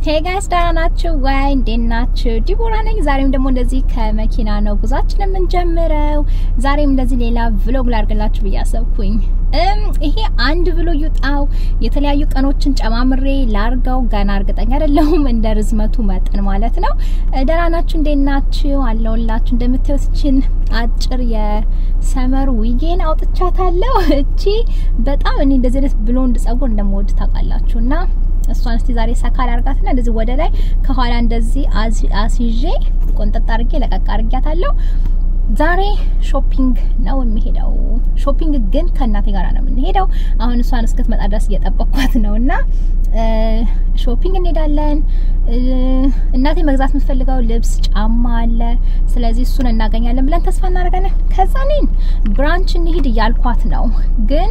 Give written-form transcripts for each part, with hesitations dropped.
Hey guys, ዳናችሁ ወይ እንደናችሁ ዲቦራ ነኝ ዛሬም ደግሞ እንደዚህ ከመኪና ነው ጉዛችን የምንጀምረው ዛሬም እንደዚህ ሌላ vlog ላርግላችሁ በያሰብኩኝ ይሄ አንድ vlog ይጣው የተለያዩ ቀኖችን ጨማምሬ ላርጋው ገና እርግጠኛ አይደለሁም እንደ ርዝመቱ መጠን ማለት ነው ዳናችሁ እንደናችሁ አለውላችሁ እንደምትወስችን አጭር የሰመር ዊጌን አውጥቻታለሁ እቺ በጣም እኔ እንደዚህ አይነት ብሎንድ ጸጉር እንደምወድ ታውቃላችሁና እሷን እስቲ ዛሬ ሰካል አርጋትና እንደዚህ ወደ ላይ ከኋላ እንደዚህ አሲጄ ቆንጠጥ አርጌ ለቀቅ አርጋታለሁ ዛሬ ሾፒንግ ነው የሚሄደው ሾፒንግ ግን ከናቴ ጋር ነው የምንሄደው አሁን እሷን እስከትመጣ ድረስ እየጠበቅኳት ነውና ሾፒንግ እንሄዳለን እናቴ መግዛት የምትፈልገው ልብስ ጫማ አለ ስለዚህ እሱን እናገኛለን ብለን ተስፋ እናደርጋለን ከዛ ነኝ ብራንች እንሂድ ያልኳት ነው ግን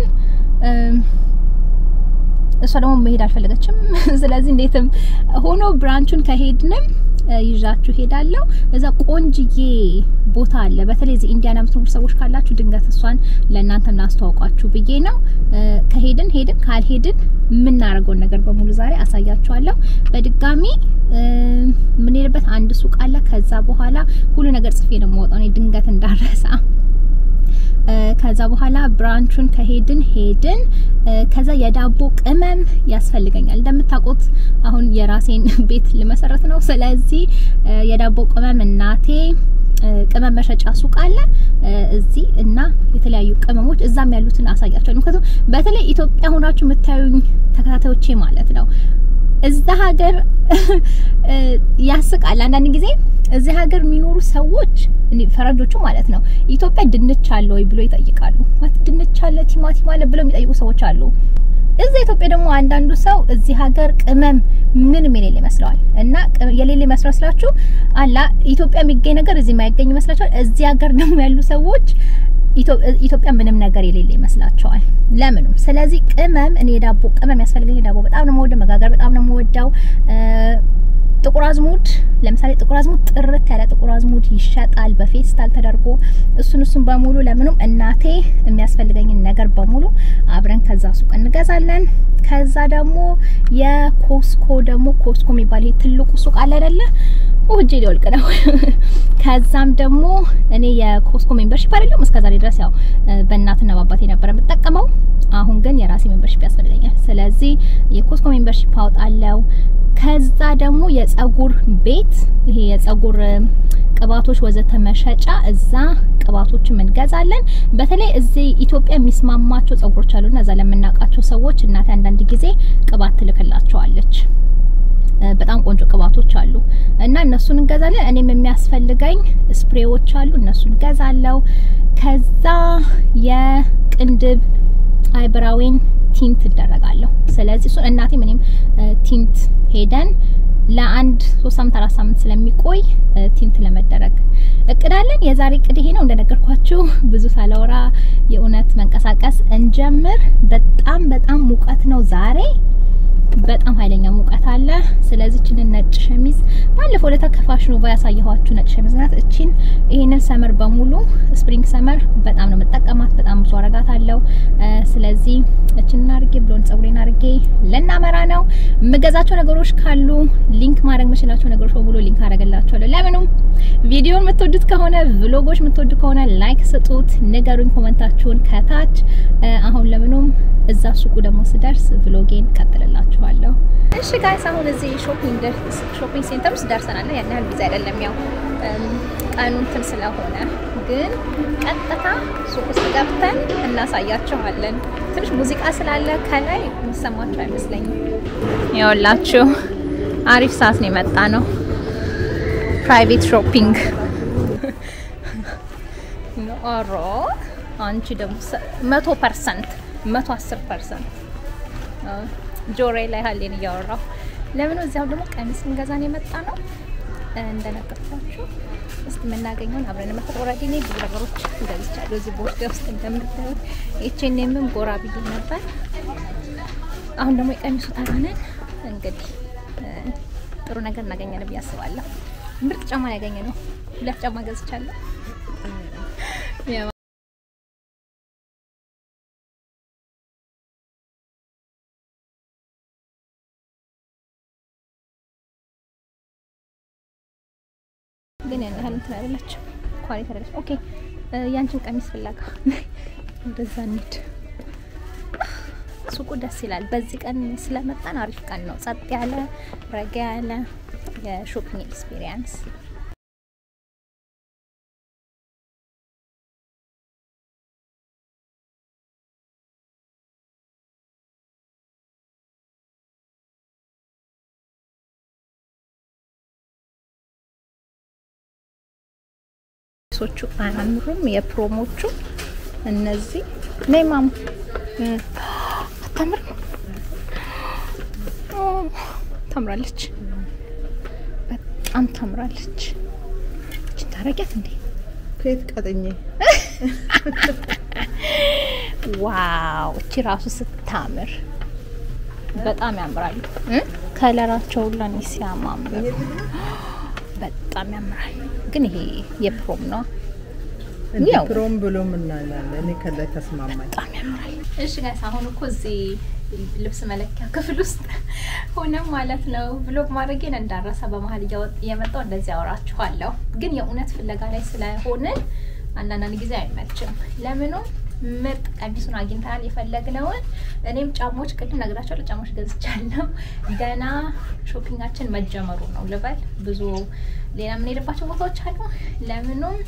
እሷ ደግሞ መሄድ አልፈለገችም ስለዚህ እንዴትም ሆኖ ብራንቹን ከሄድንም ይዣችሁ ሄዳለሁ እዛ ቆንጅዬ ቦታ አለ በተለይ እዚ ኢንዲያና ምትኖሩ ሰዎች ካላችሁ ድንገት እሷን ለእናንተም ላስተዋውቃችሁ ብዬ ነው ከሄድን ካልሄድን ምን እናደርገው ነገር በሙሉ ዛሬ አሳያችኋለሁ በድጋሚ ምን ይልበት አንድ ሱቅ አለ ከዛ በኋላ ሁሉ ነገር ጽፌ ነው የምወጣው እኔ ድንገት እንዳረሳ ከዛ በኋላ ብራንቹን ከሄድን ከዛ የዳቦ ቅመም ያስፈልገኛል እንደምታውቁት አሁን የራሴን ቤት ልመሰረት ነው ስለዚህ የዳቦ ቅመም እናቴ ቅመም መሸጫ ሱቅ አለ እዚህ እና የተለያዩ ቅመሞች እዛም ያሉትን አሳያችኋለሁ ምክንያቱም በተለይ ኢትዮጵያ ሆናችሁ የምታዩኝ ተከታታዮቼ ማለት ነው እዛ ሀገር ያስቃል አንዳንድ ጊዜ እዚህ ሀገር የሚኖሩ ሰዎች ፈረንጆቹ ማለት ነው ኢትዮጵያ ድንች አለ ወይ ብሎ ይጠይቃሉ ማለት ድንች አለ ቲማቲም አለ ብለው የሚጠይቁ ሰዎች አሉ እዛ ኢትዮጵያ ደግሞ አንዳንዱ ሰው እዚህ ሀገር ቅመም ምንም የሌለ ይመስላል እና የሌለ ይመስላችሁ አላ ኢትዮጵያ የሚገኝ ነገር እዚህ ማይገኝ ይመስላችኋል እዚህ ሀገር ደግሞ ያሉ ሰዎች ኢትዮጵያ ምንም ነገር የሌለ ይመስላችኋል ለምንም ስለዚህ ቅመም እኔ ዳቦ ቅመም ያስፈልገኝ ዳቦ በጣም ነው የምወደው መጋገር በጣም ነው የምወደው ጥቁር አዝሙድ ለምሳሌ ጥቁር አዝሙድ ጥርት ያለ ጥቁር አዝሙድ ይሸጣል በፌስታል ተደርጎ እሱን በሙሉ ለምንም እናቴ የሚያስፈልገኝ ነገር በሙሉ አብረን ከዛ ሱቅ እንገዛለን ከዛ ደግሞ የኮስኮ የሚባል ይሄ ትልቁ ሱቅ አለ አይደለ ወጄ ሊወልቅ ነው ከዛም ደግሞ እኔ የኮስኮ ሜምበርሺፕ አይደለም እስከዛሬ ድረስ ያው በእናትና በአባቴ ነበር የምጠቀመው አሁን ግን የራሴ ሜምበርሺፕ ያስፈልገኛል ስለዚህ የኮስኮ ሜምበርሺፕ አውጣለሁ ከዛ ደግሞ የጸጉር ቤት ይሄ የጸጉር ቅባቶች ወዘተ መሸጫ እዛ ቅባቶችን እንገዛለን በተለይ እዚህ ኢትዮጵያ የሚስማማቸው ጸጉሮች አሉና እዛ ለምናቃቸው ሰዎች እናቴ አንዳንድ ጊዜ ቅባት ትልክላቸዋለች በጣም ቆንጆ ቅባቶች አሉ እና እነሱን እንገዛለን እኔም የሚያስፈልገኝ ስፕሬዎች አሉ እነሱን ገዛለው ከዛ የቅንድብ አይብራዊን ቲንት ተደረጋለሁ ስለዚህ እሱ እናቴ ምንም ቲንት ሄደን ለአንድ 3-4 ሳምንት ስለሚቆይ ቲንት ለመደረግ እቅዳለን የዛሬ እቅድ ይሄ ነው እንደነገርኳችሁ ብዙ ሳላወራ የኡነት መንቀሳቀስ እንጀምር በጣም ሙቀት ነው ዛሬ በጣም ኃይለኛ ሙቀት አለ ስለዚህ እቺን ነጭ ሸሚዝ ባለፈው ለተከፋሽኑ ያሳየኋችሁ ነጭ ሸሚዝ ናት እቺን ይሄንን ሰመር በሙሉ ስፕሪንግ ሰመር በጣም ነው መጠቀማት በጣም ብዙ አረጋታለሁ ስለዚህ እቺን አርጌ ብሎን ጸጉሬን አርጌ ለናመራ ነው መገዛቸው ነገሮች ካሉ ሊንክ ማድረግ መችላቸው ነገሮች በሙሉ ሊንክ አረጋላችኋለሁ ለምንም ቪዲዮን የምትወዱት ከሆነ vlogoች የምትወዱ ከሆነ ላይክ ስጡት ንገሩኝ ኮሜንታችሁን ከታች አሁን ለምንም እዛ ሱቁ ደግሞ ስደርስ vlogን ቀጥልላችኋለሁ እሺ ጋይስ አሁን እዚህ ሾፒንግ ሴንተር ውስጥ ደርሰናል ያን ያህል ጊዜ አይደለም ያው ቀኑን እንትን ስለሆነ ግን ቀጥታ ሱቁ ውስጥ ገብተን እናሳያችኋለን ትንሽ ሙዚቃ ስላለ ከላይ የሚሰማችሁ አይመስለኝም ያውላችሁ አሪፍ ሰዓት ነው የመጣ ነው ፕራይቬት ሾፒንግ ኖሮ አንቺ ደግሞ 100% 110% ጆሬ ላይ ሀሌን ያወራው ለምን እዚያው ደግሞ ቀሚስ እንገዛን የመጣ ነው እንደነገርኳችሁ እስቲ መናገኘውን አብረን መተቆራዲ ነው ብዙ ነገሮች እንደዚቻለሁ እዚህ ቦርድ ውስጥ እንደምታዩት ኤችኤንኤምም ጎራ ብዬ ነበር አሁን ደግሞ የቀሚሱ ታራነን እንግዲህ ጥሩ ነገር እናገኛለን ብዬ አስባለሁ ምርጥ ጫማ ያገኘነው ሁለት ጫማ ገዝቻለሁ ግን ያን ያህል እንትን አይደለችም ኳሊቲ አይደለች ኦኬ ያንቺን ቀሚስ ፍላጋ ወደዛ እንሂድ ሱቁ ደስ ይላል በዚህ ቀን ስለመጣን አሪፍ ቀን ነው ጸጥ ያለ ረጋ ያለ የሾፒንግ ኤክስፒሪየንስ ሶቹ አያምሩም የፕሮሞቹ እነዚህ ነይማም አታምር ታምራለች በጣም ታምራለች እቺ ታረጋት እንዴ ከየት ቀጠኝ ዋው እቺ ራሱ ስታምር በጣም ያምራሉ ከለራቸው ሁሉ ሲያማምሩ በጣም ያምራል ግን ይሄ የፕሮም ነው ያው ፕሮም ብሎ ምናላለ እኔ ከላይ ተስማማኝ በጣም ያምራል እሺ ጋይስ አሁን እኮ እዚህ ልብስ መለኪያ ክፍል ውስጥ ሆነ ማለት ነው ብሎግ ማድረጌን እንዳረሳ በመሃል እየመጣው እንደዚህ አወራችኋለሁ ግን የኡነት ፍለጋ ላይ ስለሆነ አንዳንድ ጊዜ አይመችም ለምን ነው ምርጥ ቀሚሱን አግኝተናል የፈለግነውን እኔም ጫሞች ቅድም ነግራችኋለሁ ጫሞች ገዝቻለሁ ገና ሾፒንጋችን መጀመሩ ነው ልበል ብዙ ሌላ ምን ሄደባቸው ቦታዎች አሉ ለምን ነው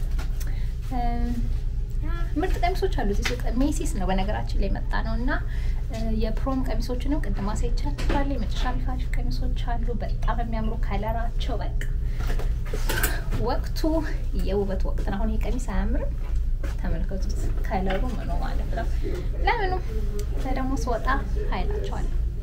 ምርጥ ቀሚሶች አሉ እዚህ ሱቅ ሜሲስ ነው በነገራችን ላይ መጣ ነውና የፕሮም ቀሚሶች ነው ቅድም አሳይቻችኋለሁ የመጨረሻ ቢፋሽ ቀሚሶች አሉ በጣም የሚያምሩ ከለራቸው በቃ ወቅቱ የውበት ወቅት ነው አሁን የቀሚስ አያምርም ተመልከቱት ከለሩ ምን ማለት ነው ለምን ነው ደግሞ ስወጣ ኃይላቸዋል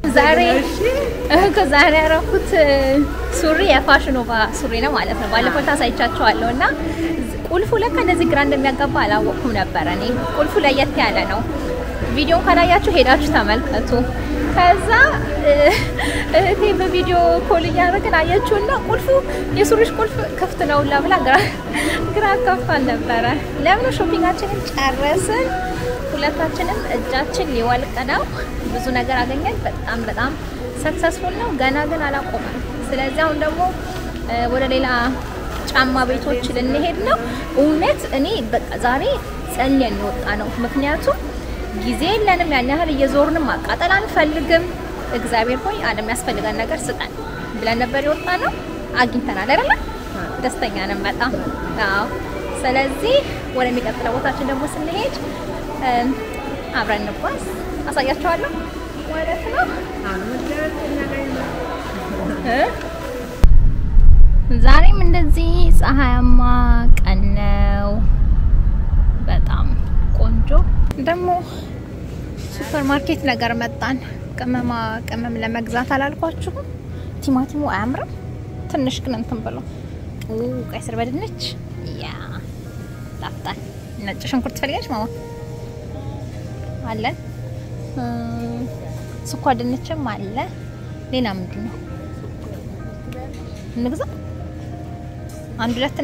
ዛሬ ያረኩት ሱሪ የፋሽኖቫ ሱሪ ነው ማለት ነው ባለፈው ታሳይቻችኋለሁና ቁልፉ ለካ እንደዚህ ግራ እንደሚያጋባ አላወቅኩም ነበር እኔ ቁልፉ ለየት ያለ ነው ቪዲዮን ካላያችሁ ሄዳችሁ ተመልከቱ ከዛ እቴ በቪዲዮ ኮል ያረጋግን አያችሁና ቁልፉ የሱሪሽ ቁልፍ ክፍት ነው ለብላ ግራ ከፋል ነበር ለምን ሾፒንጋችንን ጨረስን ሁለታችንም እጃችን ሊወልቅ ነው ብዙ ነገር አገኘን በጣም ሰክሰስፉል ነው ገና ግን አላቆመም ስለዚህ አሁን ደግሞ ወደ ሌላ ጫማ ቤቶች ልንሄድ ነው እውነት እኔ በቃ ዛሬ ጸልየን ወጣ ነው ምክንያቱም ጊዜ የለንም ያን ያህል እየዞርን ማቃጠል አንፈልግም እግዚአብሔር ሆይ ዓለም ያስፈልጋል ነገር ስጠን ብለን ነበር የወጣ ነው አግኝተናል አይደል ደስተኛ ነን በጣም አዎ ስለዚህ ወደ የሚቀጥለው ቦታችን ደግሞ ስንሄድ አብረን እንጓዝ አሳያችኋለሁ ማለት ነው ዛሬም እንደዚህ ፀሐያማ ቀን ነው በጣም ቆንጆ ደግሞ ሱፐርማርኬት ነገር መጣን ቅመም ለመግዛት አላልኳችሁ ቲማቲሙ አያምርም ትንሽ ግን እንትን ብሎ ቀይ ስር በድንች ያ ጣፍጣል ነጭ ሽንኩርት ፈልጋሽ ማማ አለን ስኳር ድንችም አለ ሌላ ምንድነው እንግዛ አንድ ሁለት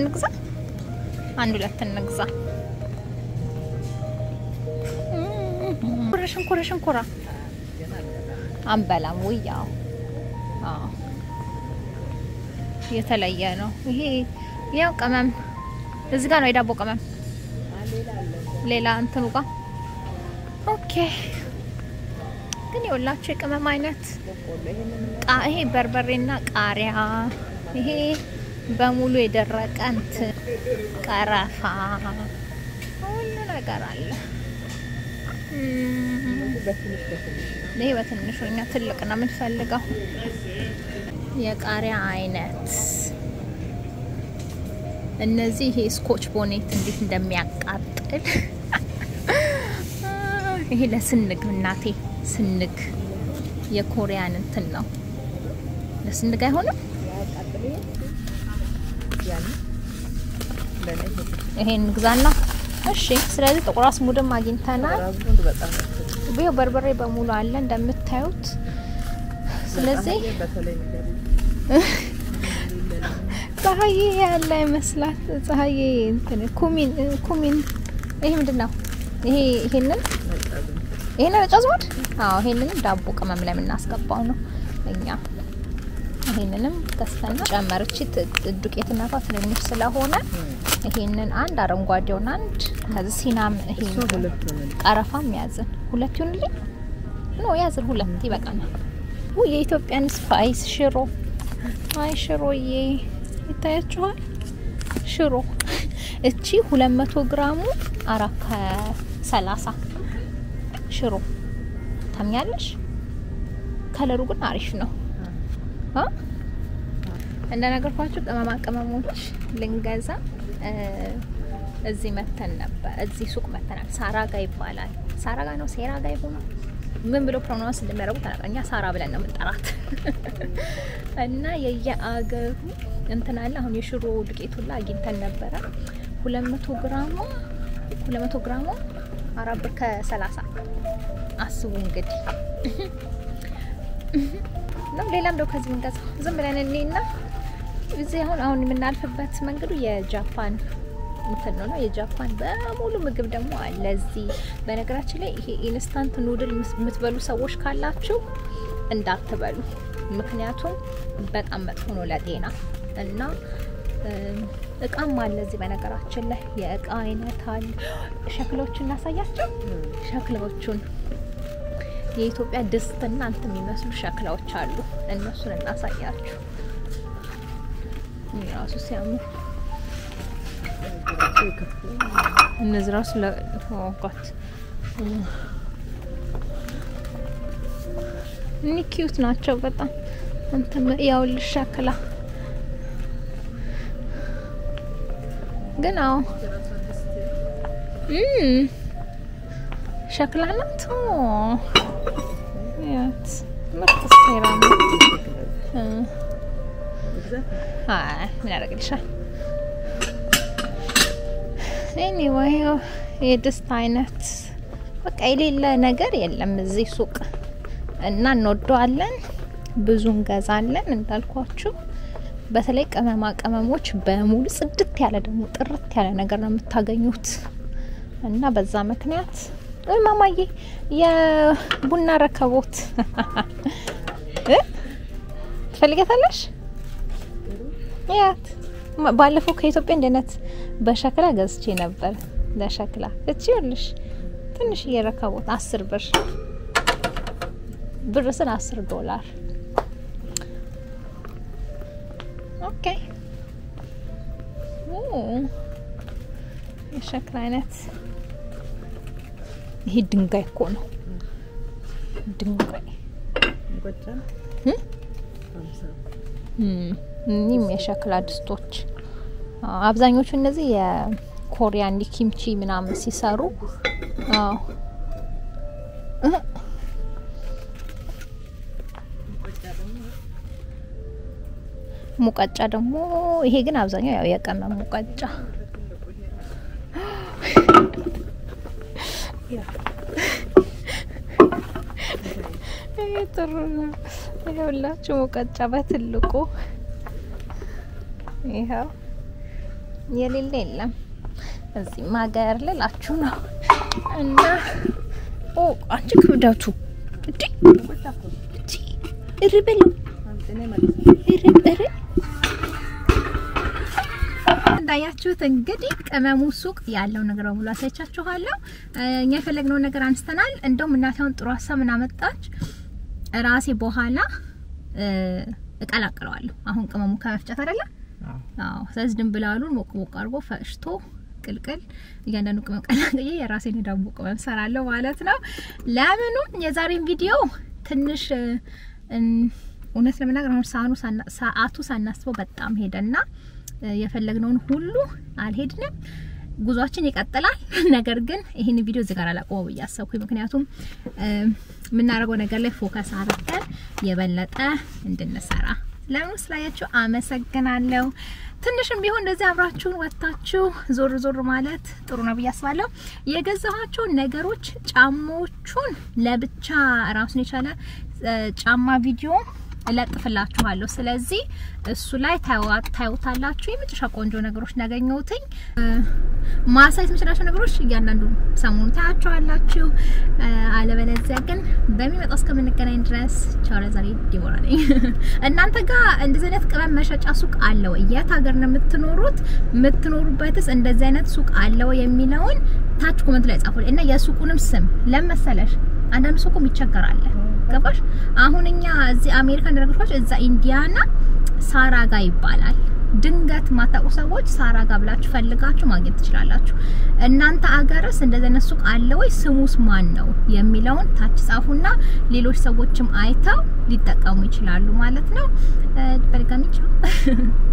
እንግዛ ሽንኩራ አንበላም ወያው የተለየ ነው ይሄ ያው ቅመም እዚህ ጋር ነው የዳቦ ቅመም ሌላ እንትኑ ጋር ኦኬ ግን ይኸውላችሁ የቅመም አይነት ይሄ በርበሬና ቃሪያ ይሄ በሙሉ የደረቀ እንትን ቀረፋ ሁሉ ነገር አለ ይሄ በትንሹ እኛ ትልቅ ነው የምንፈልገው የቃሪያ አይነት እነዚህ ይሄ ስኮች ቦኔት እንዴት እንደሚያቃጥል ይሄ ለስንግ እናቴ ስንግ የኮሪያን እንትን ነው ለስንግ አይሆንም ይሄን ግዛና እሺ ስለዚህ ጥቁር አስሙድም አግኝተናል ቢው በርበሬ በሙሉ አለ እንደምታዩት ስለዚህ ፀሐይ ያለ ይመስላል ፀሐይ እንትን ኩሚን ይሄ ምንድነው ይሄንን ነጭ አዝሙድ አዎ ይሄንን ዳቦ ቅመም ለምን እናስገባው ነው እኛ ይሄንንም ከስተና ጨመርቺ ዱቄትና ትንሽ ስለሆነ ይሄንን አንድ አረንጓዴውን አንድ ከዚህ ሲናም ይሄን ቀረፋም ያዘን ሁለት ይሁንልኝ ነው ያዘን ሁለት ይበቃናል የኢትዮጵያን ስፓይስ ሽሮ አይ ሽሮዬ ይታያችኋል ሽሮ እቺ 200 ግራሙ 430 ሽሮ ታምኛለሽ ከለሩ ግን አሪፍ ነው እንደነገርኳችሁ ቅመሞች ልንገዛ እዚህ መተን ነበር እዚህ ሱቅ መተናል ሳራጋ ይባላል ሳራጋ ነው ሴራጋ ይሆናል ምን ብሎ ፕሮናንስ እንደሚያደርጉ ታውቃኛ ሳራ ብለን ነው የምንጠራት እና የየአገሩ እንትናለ አሁን የሽሮ ዱቄቱላ አግኝተን ነበር 200 ግራሙ 430 አስቡ እንግዲህ ነው ሌላም ነው ከዚህ እንገዛ ዝም ብለን እንይና እዚህ አሁን የምናልፍበት መንገዱ የጃፓን እንትን ነው የጃፓን በሙሉ ምግብ ደግሞ አለ እዚህ በነገራችን ላይ ይሄ ኢንስታንት ኑድል የምትበሉ ሰዎች ካላችሁ እንዳትበሉ ምክንያቱም በጣም መጥፎ ነው ለጤና እና እቃም አለ እዚህ በነገራችን ላይ የእቃ አይነት አለ ሸክሎችን እናሳያችሁ ሸክሎቹን የኢትዮጵያ ድስትና አንተ የሚመስሉ ሸክላዎች አሉ እነሱን እናሳያችሁ ይራሱ ሲያምር እነዚህ ራሱ ለወቃት ኒኪዩት ናቸው በጣም አንተ ያው ልሸክላ ግን አዎ ሸክላ ናት ያት መጥተሰራ ነው ምን ያደርግልሻል anyway የድስት አይነት በቃ የሌለ ነገር የለም እዚህ ሱቅ እና እንወደዋለን ብዙ እንገዛለን እንዳልኳችሁ በተለይ ቅመሞች በሙሉ ጽድት ያለ ደግሞ ጥርት ያለ ነገር ነው የምታገኙት እና በዛ ምክንያት ማማዬ የቡና ረከቦት ትፈልጋታለሽ ያት ባለፈው ከኢትዮጵያ እንደነት በሸክላ ገዝቼ ነበር ለሸክላ እቺልሽ ትንሽ የረከቦት 10 ብር ስለ $10 ኦኬ የሸክላ አይነት ይሄ ድንጋይ እኮ ነው ድንጋይ ወጣ እኒም የሸክላ ድስቶች አብዛኞቹ እነዚህ የኮሪያን ኪምቺ ምናምን ሲሰሩ ሙቀጫ ደግሞ ይሄ ግን አብዛኛው ያው የቀመም ሙቀጫ ጥሩ ነው ይኸውላችሁ ሙቀጫ በትልቁ ይኸው የሌለ የለም እዚህ ማገር ልላችሁ ነው እና አንቺ ክብደቱ እርበሉ እንዳያችሁት እንግዲህ ቅመሙ ሱቅ ያለው ነገር ሁሉ አሳይቻችኋለሁ እኛ የፈለግነው ነገር አንስተናል እንደውም እናታውን ጥሩ ሀሳብ እናመጣች ራሴ በኋላ እቀላቅለዋለሁ አሁን ቅመሙ ከመፍጨት አይደለ አዎ ስለዚህ ድንብላሉን ሞቅ አርጎ ፈጭቶ ቅልቅል እያንዳንዱ ቅመም ቀላቅዬ የራሴን ዳቦ ቅመም ሰራለሁ ማለት ነው ለምኑ የዛሬን ቪዲዮ ትንሽ እውነት ለምናገር አሁን ሰዓቱ ሳናስበው በጣም ሄደና የፈለግነውን ሁሉ አልሄድንም ጉዟችን ይቀጥላል ነገር ግን ይሄን ቪዲዮ እዚህ ጋር አላቆመው ያሰብኩኝ ምክንያቱም ምናረገው ነገር ላይ ፎከስ አድርገን የበለጠ እንድንሰራ ለምን ስላያችሁ አመሰግናለሁ ትንሽም ቢሆን እንደዚህ አብራችሁን ወጣችሁ ዞር ማለት ጥሩ ነው ብያስባለሁ የገዛኋቸው ነገሮች ጫማዎቹን ለብቻ ራሱን የቻለ ጫማ ቪዲዮ እለጥፍላችኋለሁ ስለዚህ እሱ ላይ ታዩታላችሁ የመጨረሻ ቆንጆ ነገሮች ያገኘሁትኝ ማሳይት መጨረሻ ነገሮች እያንዳንዱ ሰሞኑን ታያችኋላችሁ አለበለዚያ ግን በሚመጣው እስከምንገናኝ ድረስ ቻው ለዛሬ ዲቦራ ነኝ እናንተ ጋር እንደዚህ አይነት ቅመም መሸጫ ሱቅ አለ ወይ የት ሀገር ነው የምትኖሩበትስ እንደዚህ አይነት ሱቅ አለ ወይ የሚለውን ታች ኮሜንት ላይ ጻፉልኝ እና የሱቁንም ስም ለመሰለሽ አንዳንድ ሱቁም ይቸገራል ገባሽ አሁንኛ እዚህ አሜሪካ እንደነገርኳችሁ እዛ ኢንዲያና ሳራጋ ይባላል ድንገት ማታውቁ ሰዎች ሳራጋ ብላችሁ ፈልጋችሁ ማግኘት ትችላላችሁ እናንተ አገርስ እንደዚህ አይነት ሱቅ አለ ወይ ስሙስ ማን ነው የሚለውን ታች ጻፉና ሌሎች ሰዎችም አይተው ሊጠቀሙ ይችላሉ ማለት ነው በድጋሚ ቻው